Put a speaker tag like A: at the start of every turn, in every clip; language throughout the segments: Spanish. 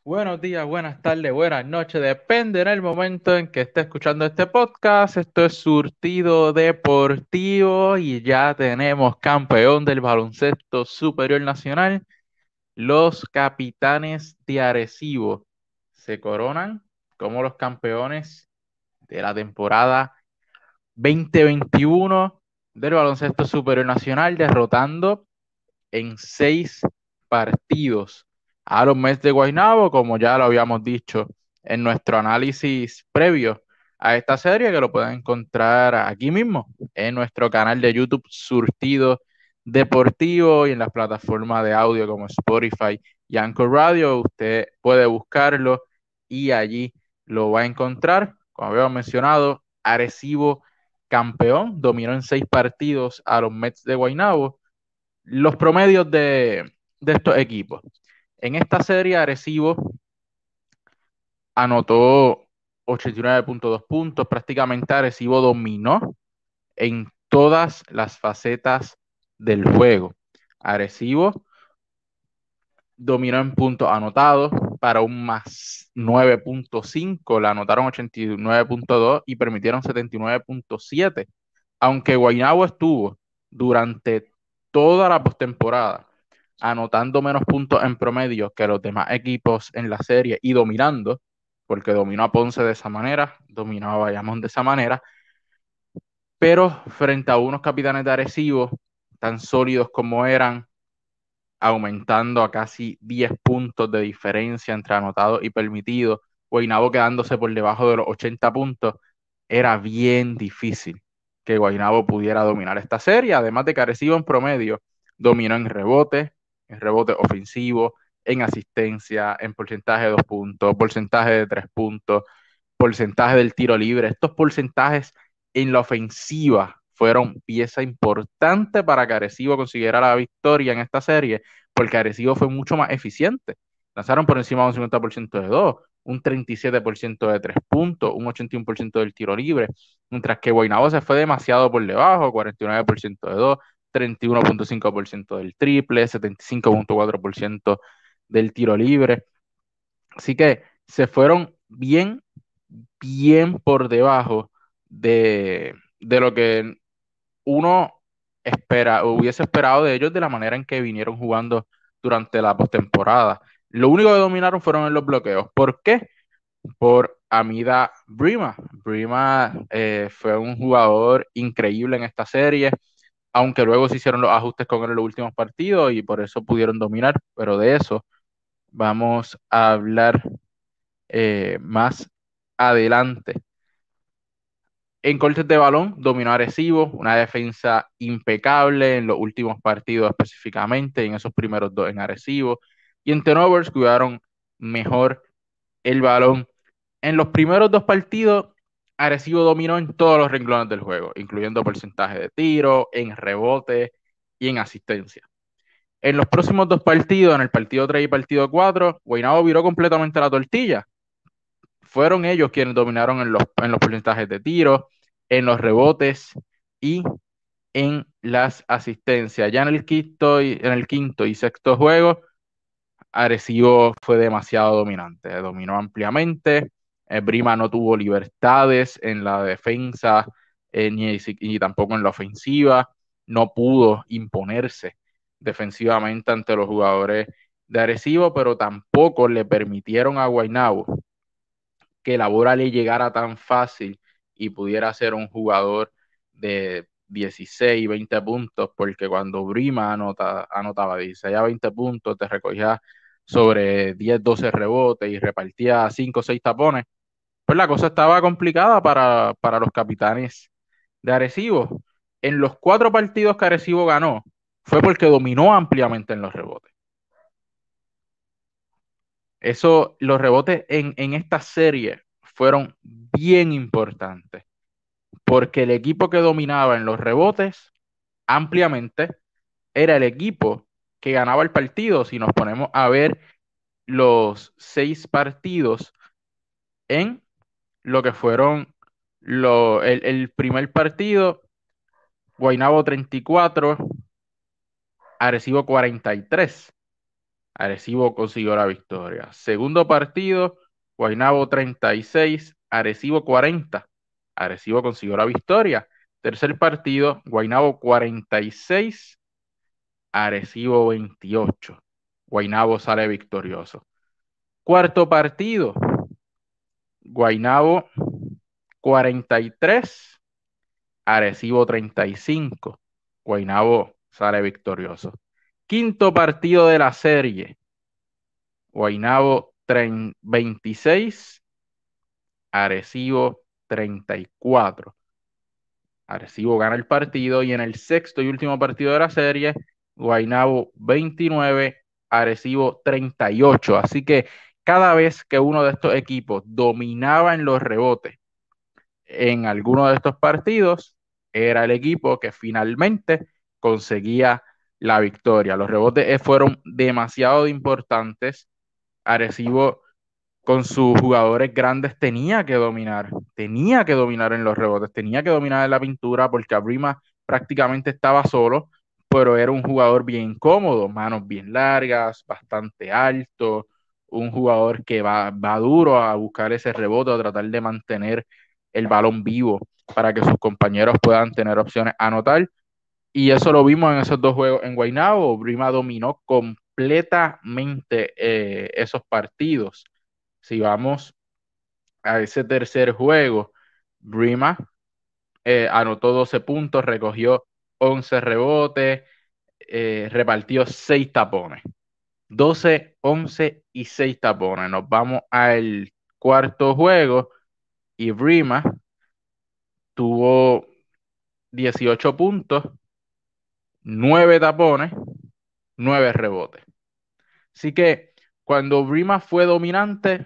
A: Buenos días, buenas tardes, buenas noches, depende en el momento en que esté escuchando este podcast. Esto es Surtido Deportivo y ya tenemos campeón del baloncesto superior nacional. Los Capitanes de Arecibo se coronan como los campeones de la temporada 2021 del baloncesto superior nacional, derrotando en 6 partidos a los Mets de Guaynabo, como ya lo habíamos dicho en nuestro análisis previo a esta serie, que lo pueden encontrar aquí mismo en nuestro canal de YouTube Surtido Deportivo y en las plataformas de audio como Spotify y Anchor Radio. Usted puede buscarlo y allí lo va a encontrar. Como habíamos mencionado, Arecibo campeón, dominó en 6 partidos a los Mets de Guaynabo. Los promedios de estos equipos. En esta serie, Arecibo anotó 89,2 puntos. Prácticamente Arecibo dominó en todas las facetas del juego. Arecibo dominó en puntos anotados para un más 9,5. Le anotaron 89,2 y permitieron 79,7. Aunque Guaynabo estuvo durante toda la postemporada anotando menos puntos en promedio que los demás equipos en la serie y dominando, porque dominó a Ponce de esa manera, dominó a Bayamón de esa manera, pero frente a unos Capitanes de Arecibo tan sólidos como eran, aumentando a casi 10 puntos de diferencia entre anotados y permitidos, Guaynabo quedándose por debajo de los 80 puntos, era bien difícil que Guaynabo pudiera dominar esta serie, además de que Arecibo en promedio dominó en rebote ofensivo, en asistencia, en porcentaje de 2 puntos, porcentaje de 3 puntos, porcentaje del tiro libre. Estos porcentajes en la ofensiva fueron pieza importante para que Arecibo consiguiera la victoria en esta serie, porque Arecibo fue mucho más eficiente. Lanzaron por encima de un 50% de 2, un 37% de 3 puntos, un 81% del tiro libre, mientras que Guaynabo se fue demasiado por debajo, 49% de 2, 31,5% del triple, 75,4% del tiro libre. Así que se fueron bien por debajo de lo que uno hubiese esperado de ellos de la manera en que vinieron jugando durante la postemporada. Lo único que dominaron fueron en los bloqueos. ¿Por qué? Por Amida Brima. Brima fue un jugador increíble en esta serie, aunque luego se hicieron los ajustes con él en los últimos partidos y por eso pudieron dominar, pero de eso vamos a hablar más adelante. En cortes de balón, dominó Arecibo, una defensa impecable en los últimos partidos específicamente, en esos primeros dos en Arecibo. Y en turnovers cuidaron mejor el balón. En los primeros dos partidos, Arecibo dominó en todos los renglones del juego, incluyendo porcentaje de tiro, en rebote y en asistencia. En los próximos dos partidos, en el partido 3 y partido 4, Guaynabo viró completamente la tortilla. Fueron ellos quienes dominaron en los porcentajes de tiro, en los rebotes y en las asistencias. Ya en el quinto y sexto juego, Arecibo fue demasiado dominante, dominó ampliamente. Brima no tuvo libertades en la defensa, ni tampoco en la ofensiva. No pudo imponerse defensivamente ante los jugadores de Arecibo, pero tampoco le permitieron a Guaynabo que la bola le llegara tan fácil y pudiera ser un jugador de 16, 20 puntos, porque cuando Brima anotaba 16 a 20 puntos, te recogía sobre 10, 12 rebotes y repartía 5 o 6 tapones, pues la cosa estaba complicada para los Capitanes de Arecibo. En los 4 partidos que Arecibo ganó, fue porque dominó ampliamente en los rebotes. Los rebotes en esta serie fueron bien importantes, porque el equipo que dominaba en los rebotes ampliamente era el equipo que ganaba el partido. Si nos ponemos a ver los 6 partidos en lo que fueron el primer partido, Guaynabo 34, Arecibo 43. Arecibo consiguió la victoria. Segundo partido, Guaynabo 36, Arecibo 40. Arecibo consiguió la victoria. Tercer partido, Guaynabo 46, Arecibo 28. Guaynabo sale victorioso. Cuarto partido, Guaynabo 43, Arecibo 35. Guaynabo sale victorioso. Quinto partido de la serie, Guaynabo 26, Arecibo 34. Arecibo gana el partido y en el sexto y último partido de la serie, Guaynabo 29, Arecibo 38. Así que cada vez que uno de estos equipos dominaba en los rebotes en alguno de estos partidos, era el equipo que finalmente conseguía la victoria. Los rebotes fueron demasiado importantes. Arecibo con sus jugadores grandes tenía que dominar en los rebotes, tenía que dominar en la pintura porque Abrima prácticamente estaba solo, pero era un jugador bien cómodo, manos bien largas, bastante alto, un jugador que va duro a buscar ese rebote, a tratar de mantener el balón vivo para que sus compañeros puedan tener opciones a anotar. Y eso lo vimos en esos dos juegos en Guaynabo. Brima dominó completamente esos partidos. Si vamos a ese tercer juego, Brima anotó 12 puntos, recogió 11 rebotes, repartió 6 tapones. 12, 11 y 6 tapones. Nos vamos al cuarto juego y Brima tuvo 18 puntos, 9 tapones, 9 rebotes. Así que cuando Brima fue dominante,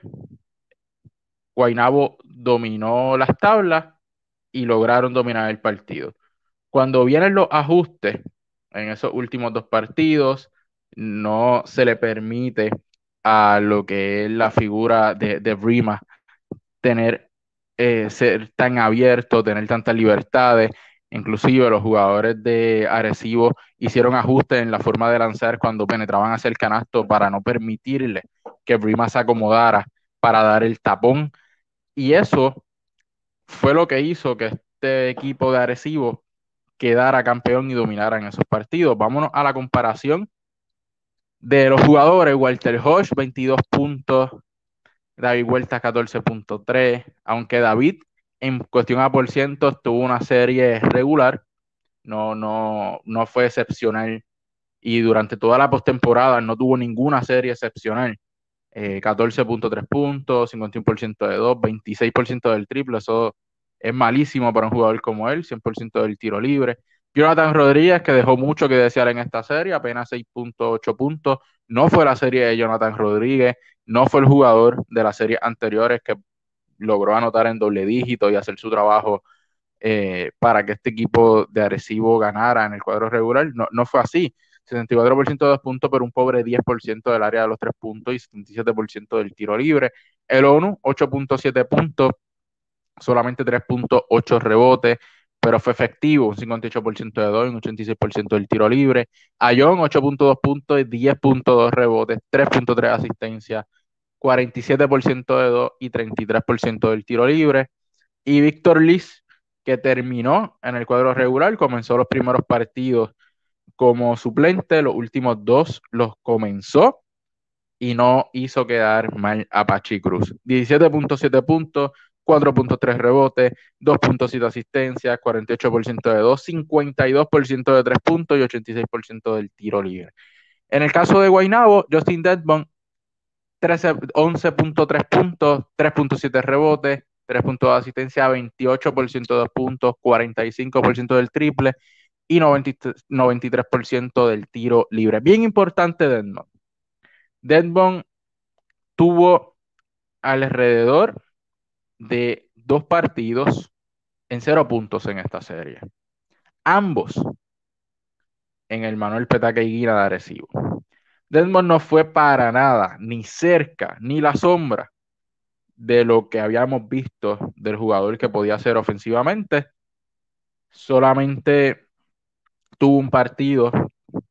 A: Guaynabo dominó las tablas y lograron dominar el partido. Cuando vienen los ajustes en esos últimos dos partidos, no se le permite a lo que es la figura de Brima tener, ser tan abierto, tener tantas libertades. Inclusive los jugadores de Arecibo hicieron ajustes en la forma de lanzar cuando penetraban hacia el canasto para no permitirle que Brima se acomodara para dar el tapón. Y eso fue lo que hizo que este equipo de Arecibo quedara campeón y dominara en esos partidos. Vámonos a la comparación de los jugadores. Walter Hodge, 22 puntos. David Huerta, 14.3. Aunque David, en cuestión a por ciento, tuvo una serie regular. No fue excepcional. Y durante toda la postemporada no tuvo ninguna serie excepcional. 14.3 puntos, 51% de 2, 26% del triple. Eso es malísimo para un jugador como él, 100% del tiro libre. Jonathan Rodríguez, que dejó mucho que desear en esta serie, apenas 6.8 puntos. No fue la serie de Jonathan Rodríguez, no fue el jugador de las series anteriores que logró anotar en doble dígito y hacer su trabajo para que este equipo de Arecibo ganara en el cuadro regular. No fue así. 64% de 2 puntos, pero un pobre 10% del área de los 3 puntos y 77% del tiro libre. El ONU, 8.7 puntos, solamente 3.8 rebotes, pero fue efectivo, un 58% de 2 y un 86% del tiro libre. Ayón, 8.2 puntos y 10.2 rebotes, 3.3 asistencias, 47% de 2 y 33% del tiro libre. Y Víctor Liz, que terminó en el cuadro regular, comenzó los primeros partidos como suplente, los últimos dos los comenzó y no hizo quedar mal a Pachi Cruz. 17.7 puntos, 4.3 rebotes, 2.7 asistencias, 48% de 2, 52% de 3 puntos y 86% del tiro libre. En el caso de Guaynabo, Justin Dedmon, 11.3 puntos, 3.7 rebotes, 3 puntos de asistencia, 28% de 2 puntos, 45% del triple y 93% del tiro libre. Bien importante Dedmon. Dedmon tuvo alrededor de 2 partidos en 0 puntos en esta serie. Ambos en el Manuel Petaca Higuina de Arecibo. Dedmon no fue para nada, ni cerca, ni la sombra de lo que habíamos visto del jugador que podía hacer ofensivamente. Solamente tuvo un partido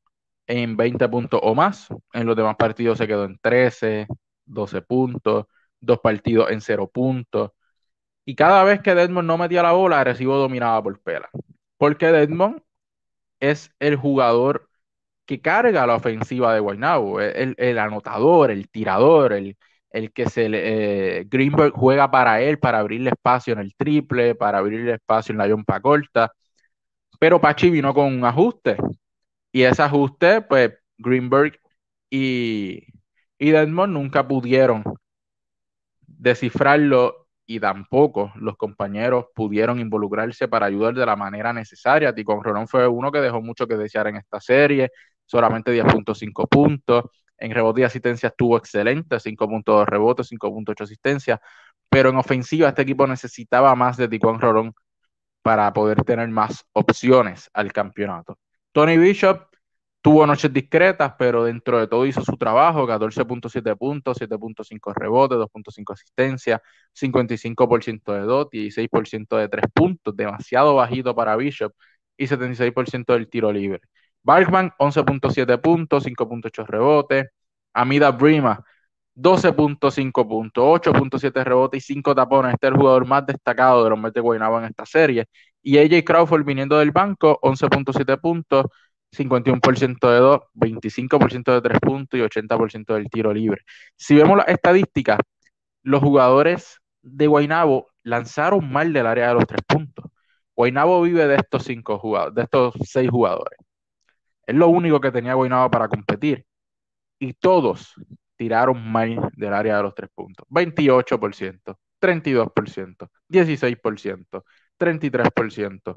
A: en 20 puntos o más. En los demás partidos se quedó en 13, 12 puntos, dos partidos en 0 puntos. Y cada vez que Desmond no metía la bola, Arecibo dominaba por pela. Porque Desmond es el jugador que carga la ofensiva de Guaynabo, el anotador, el tirador, el que Greenberg juega para él, para abrirle espacio en el triple, para abrirle espacio en la yompa corta. Pero Pachi vino con un ajuste. Y ese ajuste, pues Greenberg y, y Desmond nunca pudieron descifrarlo y tampoco los compañeros pudieron involucrarse para ayudar de la manera necesaria. Ticón Rolón fue uno que dejó mucho que desear en esta serie, solamente 10.5 puntos. En rebote y asistencia estuvo excelente, 5.2 rebotes, 5.8 asistencia, pero en ofensiva este equipo necesitaba más de Ticón Rolón para poder tener más opciones al campeonato. Tony Bishop tuvo noches discretas, pero dentro de todo hizo su trabajo, 14.7 puntos, 7.5 rebotes, 2.5 asistencia, 55% de dot, 16% de 3 puntos, demasiado bajito para Bishop, y 76% del tiro libre. Balkman, 11.7 puntos, 5.8 rebotes. Amida Brima, 12.5 puntos, 8.7 rebotes y 5 tapones. Este es el jugador más destacado de los Mets de Guaynabo en esta serie. Y AJ Crawford viniendo del banco, 11.7 puntos, 51% de 2, 25% de 3 puntos y 80% del tiro libre. Si vemos las estadísticas, los jugadores de Guaynabo lanzaron mal del área de los 3 puntos. Guaynabo vive de estos 5 jugadores, de estos 6 jugadores. Es lo único que tenía Guaynabo para competir. Y todos tiraron mal del área de los 3 puntos. 28%, 32%, 16%, 33%,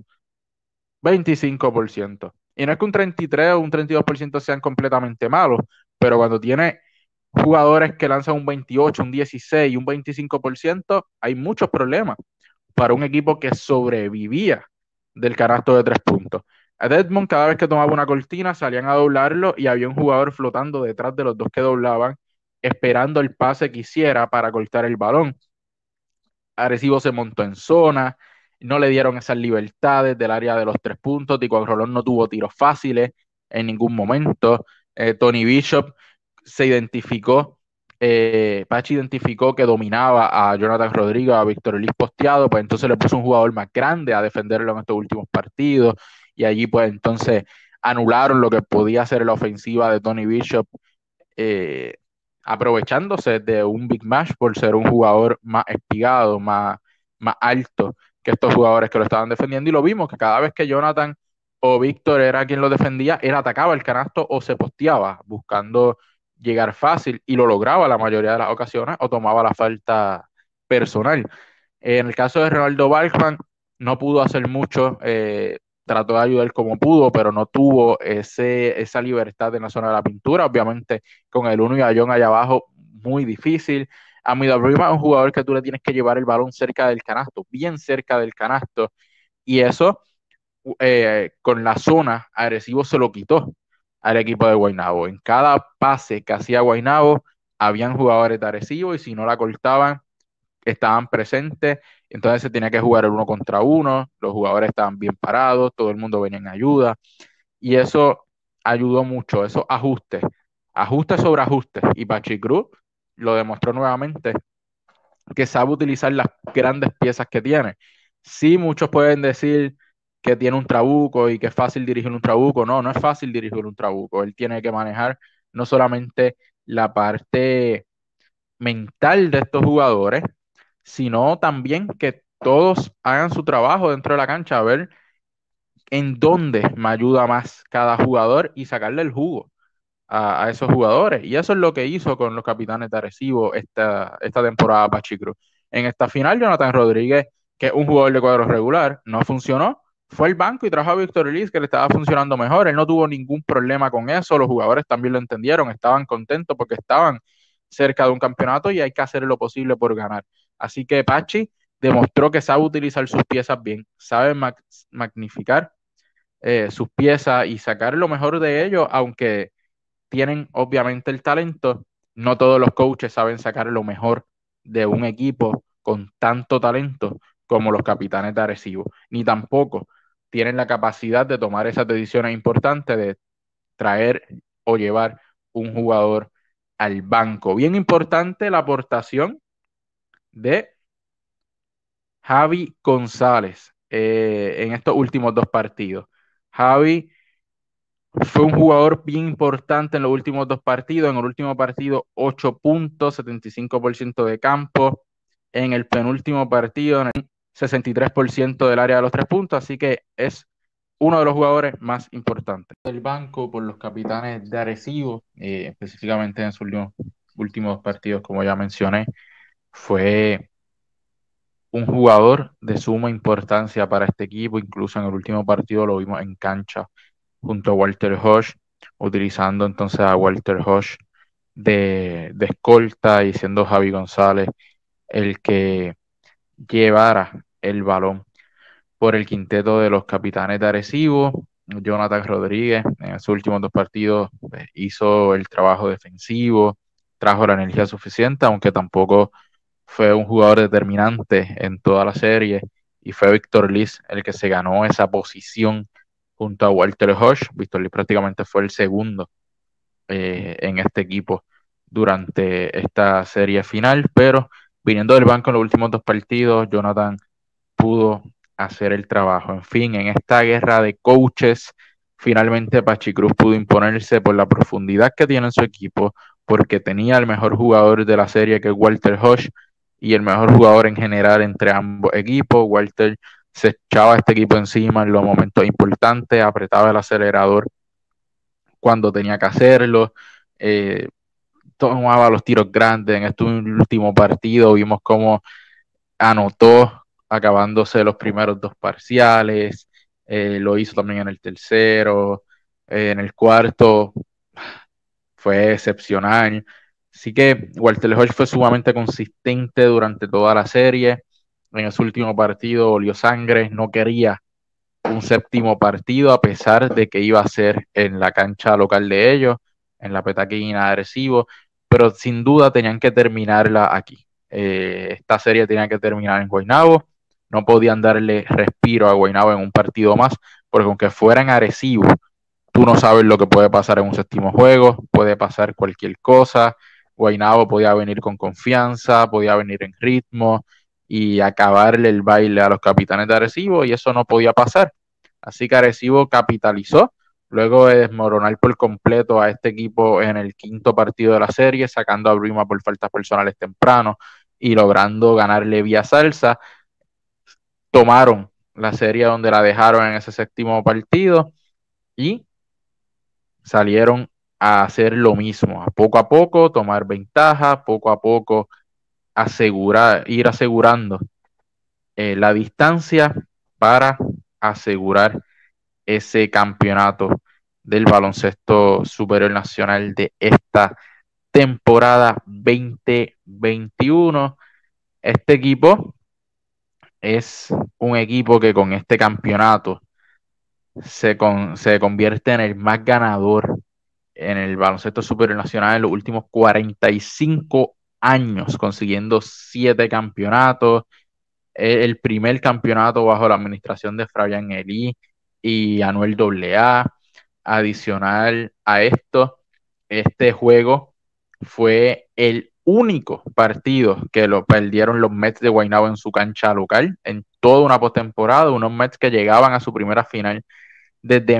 A: 25%. Y no es que un 33 o un 32% sean completamente malos, pero cuando tiene jugadores que lanzan un 28, un 16 y un 25%, hay muchos problemas para un equipo que sobrevivía del canasto de 3 puntos. A Desmond, cada vez que tomaba una cortina, salían a doblarlo y había un jugador flotando detrás de los dos que doblaban, esperando el pase que hiciera para cortar el balón. Arecibo se montó en zona, no le dieron esas libertades del área de los 3 puntos. Tico Rolón no tuvo tiros fáciles en ningún momento. Tony Bishop se identificó, Pachi identificó que dominaba a Jonathan Rodríguez, a Víctor Elis posteado, pues entonces le puso un jugador más grande a defenderlo en estos últimos partidos y allí pues entonces anularon lo que podía hacer la ofensiva de Tony Bishop, eh, aprovechándose de un Big Match por ser un jugador más espigado, más alto que estos jugadores que lo estaban defendiendo. Y lo vimos que cada vez que Jonathan o Víctor era quien lo defendía, él atacaba el canasto o se posteaba buscando llegar fácil y lo lograba la mayoría de las ocasiones o tomaba la falta personal. En el caso de Ronaldo Balkman, no pudo hacer mucho, trató de ayudar como pudo, pero no tuvo esa libertad en la zona de la pintura. Obviamente, con el 1 y a John allá abajo, muy difícil. A Midabrima es un jugador que tú le tienes que llevar el balón cerca del canasto, bien cerca del canasto, y eso con la zona, Arecibo se lo quitó al equipo de Guaynabo. En cada pase que hacía Guaynabo, habían jugadores de Arecibo y si no la cortaban, estaban presentes, entonces se tenía que jugar el 1 contra 1, los jugadores estaban bien parados, todo el mundo venía en ayuda, y eso ayudó mucho, esos ajustes, ajustes sobre ajustes, y Pachi Cruz lo demostró nuevamente, que sabe utilizar las grandes piezas que tiene. Sí, muchos pueden decir que tiene un trabuco y que es fácil dirigir un trabuco, no, no es fácil dirigir un trabuco, él tiene que manejar no solamente la parte mental de estos jugadores, sino también que todos hagan su trabajo dentro de la cancha, a ver en dónde me ayuda más cada jugador y sacarle el jugo a esos jugadores. Y eso es lo que hizo con los Capitanes de Arecibo esta temporada Pachi Cruz. En esta final, Jonathan Rodríguez, que es un jugador de cuadro regular, no funcionó. Fue al banco y trajo a Víctor Liz, que le estaba funcionando mejor. Él no tuvo ningún problema con eso. Los jugadores también lo entendieron, estaban contentos porque estaban cerca de un campeonato y hay que hacer lo posible por ganar. Así que Pachi demostró que sabe utilizar sus piezas bien, sabe magnificar sus piezas y sacar lo mejor de ellos, aunque tienen obviamente el talento, no todos los coaches saben sacar lo mejor de un equipo con tanto talento como los Capitanes de Arecibo, ni tampoco tienen la capacidad de tomar esas decisiones importantes de traer o llevar un jugador al banco. Bien importante la aportación de Javi González en estos últimos dos partidos. Javi fue un jugador bien importante en los últimos dos partidos. En el último partido, 8 puntos, 75% de campo. En el penúltimo partido, en el 63% del área de los 3 puntos. Así que es uno de los jugadores más importantes del banco por los Capitanes de Arecibo, específicamente en sus últimos partidos, como ya mencioné. Fue un jugador de suma importancia para este equipo. Incluso en el último partido lo vimos en cancha junto a Walter Hodge, utilizando entonces a Walter Hodge de escolta y siendo Javi González el que llevara el balón por el quinteto de los Capitanes de Arecibo. Jonathan Rodríguez en sus últimos dos partidos hizo el trabajo defensivo, trajo la energía suficiente, aunque tampoco fue un jugador determinante en toda la serie, y fue Víctor Liz el que se ganó esa posición junto a Walter Hodge. Víctor Liz prácticamente fue el segundo en este equipo durante esta serie final, pero viniendo del banco en los últimos dos partidos, Jonathan pudo hacer el trabajo. En fin, en esta guerra de coaches, finalmente Pachi Cruz pudo imponerse por la profundidad que tiene en su equipo, porque tenía el mejor jugador de la serie, que es Walter Hodge, y el mejor jugador en general entre ambos equipos. Walter se echaba a este equipo encima en los momentos importantes, apretaba el acelerador cuando tenía que hacerlo, tomaba los tiros grandes. En este último partido vimos cómo anotó acabándose los primeros dos parciales, lo hizo también en el tercero, en el cuarto fue excepcional. Así que Walter Hodge fue sumamente consistente durante toda la serie. En ese último partido olió sangre, no quería un séptimo partido, a pesar de que iba a ser en la cancha local de ellos, en la Petaquina de Arecibo, pero sin duda tenían que terminarla aquí. Esta serie tenía que terminar en Guaynabo, no podían darle respiro a Guaynabo en un partido más, porque aunque fuera en Arecibo, tú no sabes lo que puede pasar en un séptimo juego, puede pasar cualquier cosa. Guaynabo podía venir con confianza, podía venir en ritmo y acabarle el baile a los Capitanes de Arecibo, y eso no podía pasar. Así que Arecibo capitalizó luego de desmoronar por completo a este equipo en el quinto partido de la serie, sacando a Brima por faltas personales temprano y logrando ganarle vía salsa. Tomaron la serie donde la dejaron en ese séptimo partido y salieron a hacer lo mismo, a poco tomar ventaja, poco a poco ir asegurando la distancia para asegurar ese campeonato del baloncesto superior nacional de esta temporada 2021. Este equipo es un equipo que con este campeonato se convierte en el más ganador en el baloncesto superior nacional en los últimos 45 años, consiguiendo 7 campeonatos, el primer campeonato bajo la administración de Fabián Elí y Anuel AA. Adicional a esto, este juego fue el único partido que lo perdieron los Mets de Guaynabo en su cancha local en toda una postemporada, unos Mets que llegaban a su primera final desde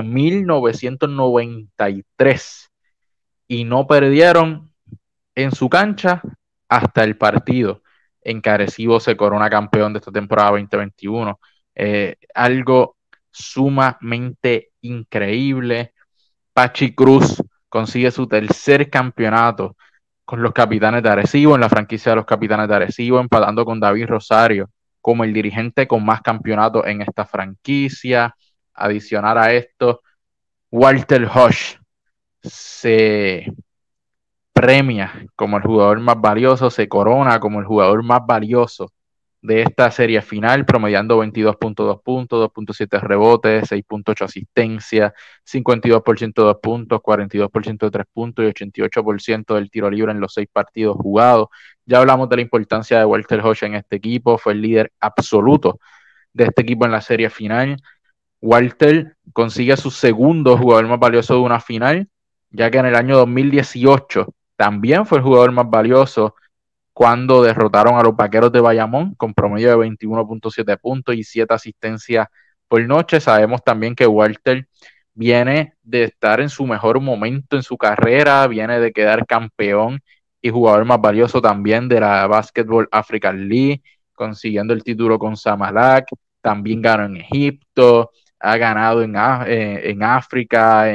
A: 1993 y no perdieron en su cancha hasta el partido en que Arecibo se corona campeón de esta temporada 2021. Algo sumamente increíble. Pachi Cruz consigue su tercer campeonato con los Capitanes de Arecibo, en la franquicia de los Capitanes de Arecibo, empatando con David Rosario como el dirigente con más campeonatos en esta franquicia. Adicionar a esto, Walter Hodge se premia como el jugador más valioso, se corona como el jugador más valioso de esta serie final, promediando 22.2 puntos, 2.7 rebotes, 6.8 asistencias, 52% de 2 puntos, 42% de 3 puntos y 88% del tiro libre en los 6 partidos jugados. Ya hablamos de la importancia de Walter Hodge en este equipo, fue el líder absoluto de este equipo en la serie final. Walter consigue su segundo jugador más valioso de una final, ya que en el año 2018 también fue el jugador más valioso cuando derrotaron a los Vaqueros de Bayamón con promedio de 21.7 puntos y 7 asistencias por noche. Sabemos también que Walter viene de estar en su mejor momento en su carrera, viene de quedar campeón y jugador más valioso también de la Basketball African League, consiguiendo el título con Samalak, también ganó en Egipto, ha ganado en África,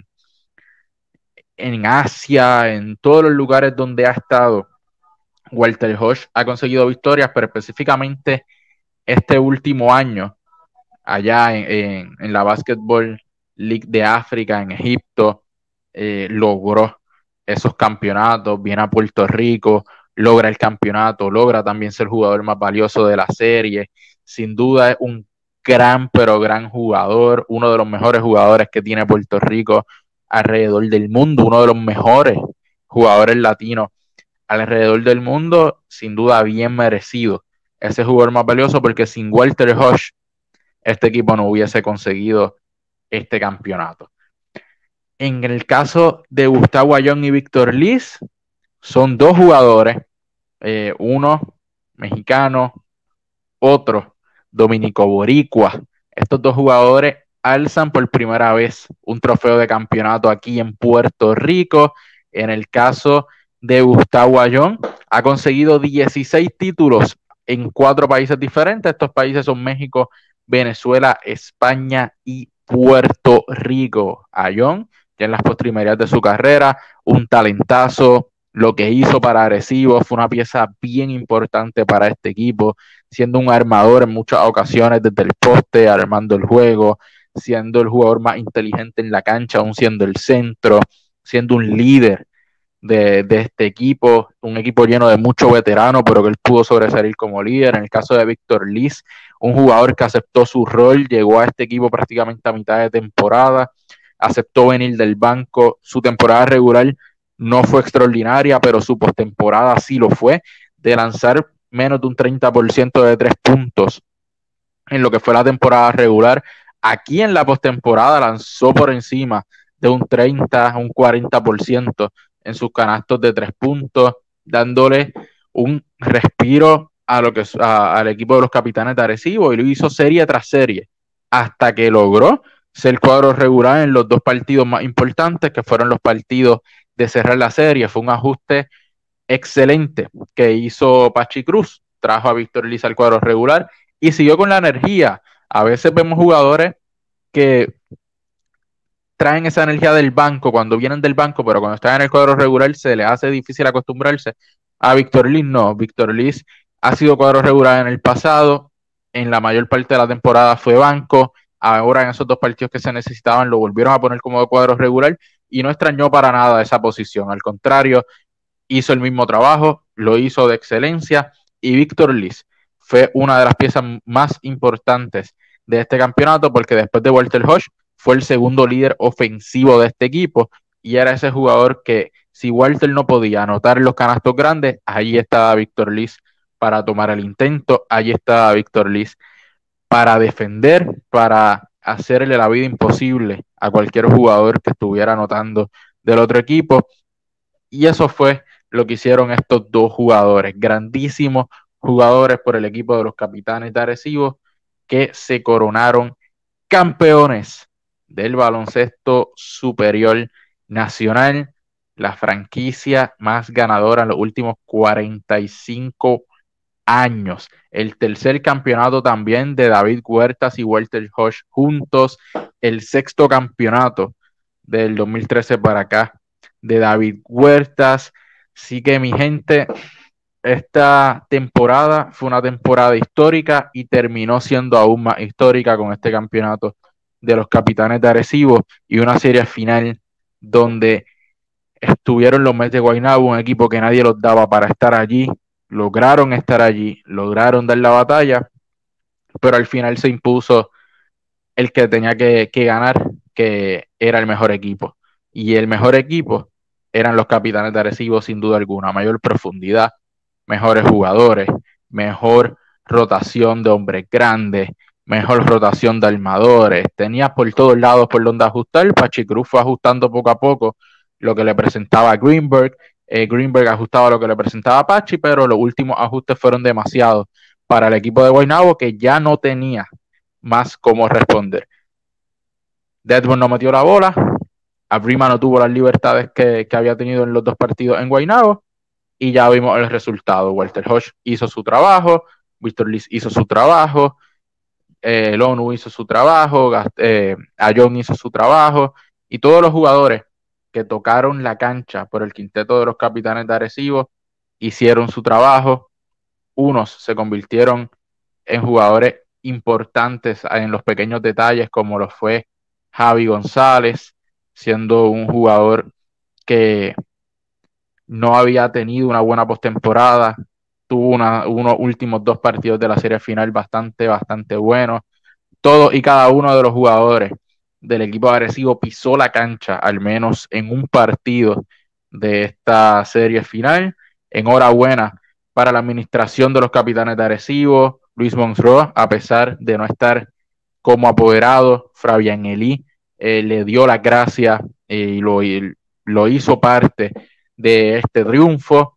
A: en Asia, en todos los lugares donde ha estado. Walter Hodge ha conseguido victorias, pero específicamente este último año, allá en la Basketball League de África, en Egipto, logró esos campeonatos, viene a Puerto Rico, logra el campeonato, logra también ser el jugador más valioso de la serie. Sin duda es un gran, pero gran jugador, uno de los mejores jugadores que tiene Puerto Rico alrededor del mundo, uno de los mejores jugadores latinos alrededor del mundo, sin duda bien merecido ese jugador más valioso, porque sin Walter Hodge este equipo no hubiese conseguido este campeonato. En el caso de Gustavo Ayón y Víctor Liz, son dos jugadores, uno mexicano, otro dominico boricua. Estos dos jugadores alzan por primera vez un trofeo de campeonato aquí en Puerto Rico. En el caso de Gustavo Ayón, ha conseguido 16 títulos en 4 países diferentes. Estos países son México, Venezuela, España y Puerto Rico. Ayón, ya en las postrimerías de su carrera, un talentazo. Lo que hizo para Arecibo fue una pieza bien importante para este equipo, siendo un armador en muchas ocasiones desde el poste, armando el juego, siendo el jugador más inteligente en la cancha, aún siendo el centro, siendo un líder de este equipo, un equipo lleno de muchos veteranos, pero que él pudo sobresalir como líder. En el caso de Víctor Liz, un jugador que aceptó su rol, llegó a este equipo prácticamente a mitad de temporada, aceptó venir del banco. Su temporada regular no fue extraordinaria, pero su postemporada sí lo fue, de lanzar menos de un 30% de 3 puntos en lo que fue la temporada regular. Aquí en la postemporada lanzó por encima de un 30, un 40% en sus canastos de 3 puntos, dándole un respiro al equipo de los Capitanes de Arecibo, y lo hizo serie tras serie hasta que logró ser cuadro regular en los 2 partidos más importantes, que fueron los partidos de cerrar la serie. Fue un ajuste excelente que hizo Pachi Cruz, trajo a Víctor Liz al cuadro regular y siguió con la energía. A veces vemos jugadores que traen esa energía del banco cuando vienen del banco, pero cuando están en el cuadro regular se les hace difícil acostumbrarse. A Víctor Liz no, Víctor Liz ha sido cuadro regular en el pasado, en la mayor parte de la temporada fue banco, ahora en esos 2 partidos que se necesitaban lo volvieron a poner como cuadro regular y no extrañó para nada esa posición, al contrario, hizo el mismo trabajo, lo hizo de excelencia, y Víctor Liz fue una de las piezas más importantes de este campeonato, porque después de Walter Hodge fue el segundo líder ofensivo de este equipo, y era ese jugador que si Walter no podía anotar los canastos grandes, allí estaba Víctor Liz para tomar el intento, allí estaba Víctor Liz para defender, para hacerle la vida imposible a cualquier jugador que estuviera anotando del otro equipo. Y eso fue lo que hicieron estos 2 jugadores, grandísimos jugadores por el equipo de los Capitanes de Arecibo, que se coronaron campeones del baloncesto superior nacional, la franquicia más ganadora en los últimos 45 años. El tercer campeonato también de David Huertas y Walter Hodge juntos, el 6º campeonato del 2013 para acá de David Huertas. Así que mi gente, esta temporada fue una temporada histórica y terminó siendo aún más histórica con este campeonato de los Capitanes de Arecibo y una serie final donde estuvieron los Mets de Guaynabo, un equipo que nadie los daba para estar allí, lograron estar allí, lograron dar la batalla, pero al final se impuso el que tenía que ganar, que era el mejor equipo. Y el mejor equipo eran los Capitanes de Arecibo, sin duda alguna. Mayor profundidad, mejores jugadores, mejor rotación de hombres grandes, mejor rotación de armadores, tenías por todos lados por donde ajustar. Pachi Cruz fue ajustando poco a poco lo que le presentaba Greenberg, Greenberg ajustaba lo que le presentaba Pachi, pero los últimos ajustes fueron demasiados para el equipo de Guaynabo, que ya no tenía más cómo responder. Deadborn no metió la bola, Abrima no tuvo las libertades que había tenido en los 2 partidos en Guaynabo, y ya vimos el resultado. Walter Hodge hizo su trabajo, Víctor Liz hizo su trabajo, Lonu hizo su trabajo, Ayón hizo su trabajo, y todos los jugadores que tocaron la cancha por el quinteto de los Capitanes de Arecibo hicieron su trabajo. Unos se convirtieron en jugadores importantes en los pequeños detalles, como lo fue Javi González, siendo un jugador que no había tenido una buena postemporada, tuvo unos últimos 2 partidos de la serie final bastante buenos. Todos y cada uno de los jugadores del equipo agresivo pisó la cancha, al menos en un partido de esta serie final. Enhorabuena para la administración de los Capitanes de Arecibo, Luis Monroe, a pesar de no estar como apoderado, Fabián Elí le dio las gracias y lo hizo parte de este triunfo.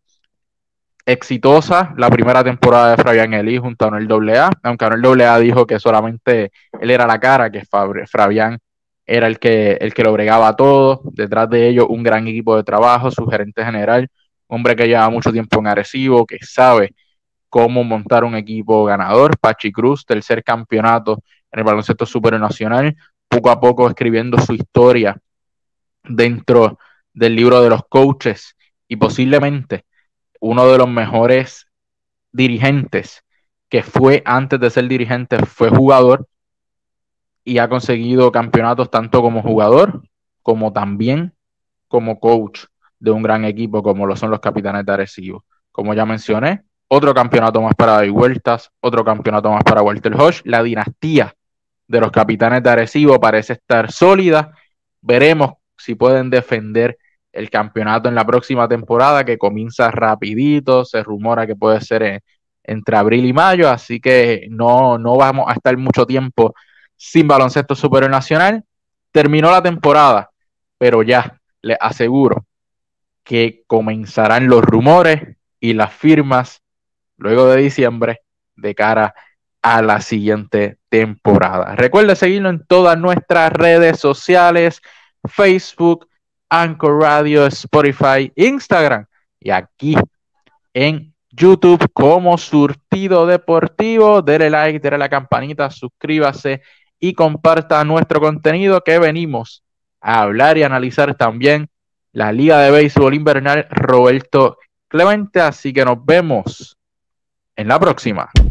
A: Exitosa la primera temporada de Fabián Elí junto a Anuel AA, aunque Anuel AA dijo que solamente él era la cara, que Fabián era el que lo bregaba todo. Detrás de ellos un gran equipo de trabajo, su gerente general, hombre que lleva mucho tiempo en Arecibo, que sabe cómo montar un equipo ganador. Pachi Cruz, tercer campeonato en el baloncesto supernacional, poco a poco escribiendo su historia dentro del libro de los coaches, y posiblemente uno de los mejores dirigentes que fue antes de ser dirigente, fue jugador, y ha conseguido campeonatos tanto como jugador como también como coach de un gran equipo como lo son los Capitanes de Arecibo. Como ya mencioné, otro campeonato más para David Huertas, otro campeonato más para Walter Hodge. La dinastía de los Capitanes de Arecibo parece estar sólida. Veremos si pueden defender el campeonato en la próxima temporada, que comienza rapidito. Se rumora que puede ser entre abril y mayo, así que no vamos a estar mucho tiempo sin baloncesto superior nacional. Terminó la temporada, pero ya les aseguro que comenzarán los rumores y las firmas luego de diciembre de cara a la siguiente temporada. Recuerda seguirnos en todas nuestras redes sociales: Facebook, Anchor Radio, Spotify, Instagram, y aquí en YouTube como Surtido Deportivo. Dele like, dele a la campanita, suscríbase y comparta nuestro contenido, que venimos a hablar y analizar también la Liga de Béisbol Invernal Roberto Clemente. Así que nos vemos en la próxima.